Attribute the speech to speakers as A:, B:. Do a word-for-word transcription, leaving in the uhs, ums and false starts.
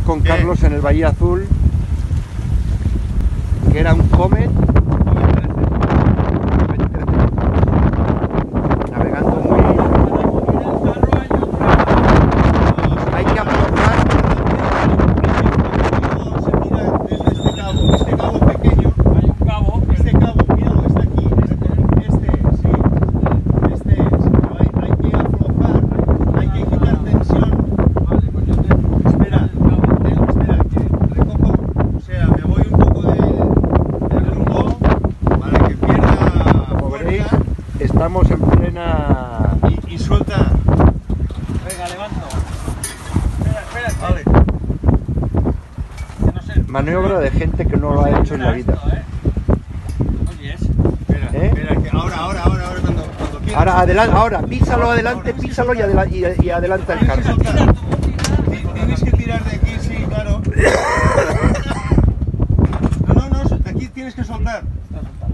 A: con Carlos en el Bahía Azul, que era un Comet navegando muy... Hay que aflojar.
B: Se mira desde este cabo, este cabo pequeño.
C: Hay un cabo.
B: Este cabo, míralo, está aquí. Este, este sí. Este es. Pero hay, hay que aflojar, hay que quitar tensión.
C: Vale, pues yo te...
B: Espera, eh, espera, que recojo, o sea, me voy un poco de, del rumbo para que pierda
A: Como veréis,
B: fuerza
A: estamos en plena...
B: y, y suelta.
C: Venga, levanto. Espera, espera, espera.
B: Vale.
C: Que no sé.
A: maniobra de gente que no lo ha hecho en la vida.
C: Esto, ¿eh? Oye, es...
B: Espera,
A: ¿Eh?
B: espera, que ahora, ahora, ahora, ahora, cuando, cuando quieras.
A: Ahora, adelante, ahora, písalo adelante, písalo y, adela y, y adelanta el
B: Tienes que
A: carro.
B: soltar. Ti- Tienes que tirar de aquí, sí, claro. No, no, no, de aquí tienes que soltar.
C: Está soltado.